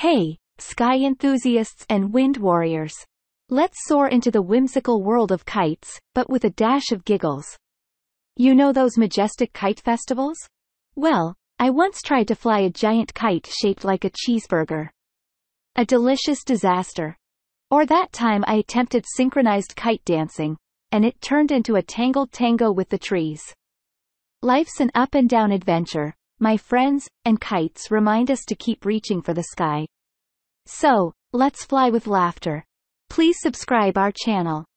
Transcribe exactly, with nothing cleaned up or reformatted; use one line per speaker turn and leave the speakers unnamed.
Hey, sky enthusiasts and wind warriors. Let's soar into the whimsical world of kites, but with a dash of giggles. You know those majestic kite festivals? Well, I once tried to fly a giant kite shaped like a cheeseburger. A delicious disaster. Or that time I attempted synchronized kite dancing, and it turned into a tangled tango with the trees. Life's an up and down adventure, my friends, and kites remind us to keep reaching for the sky. So, let's fly with laughter. Please subscribe our channel.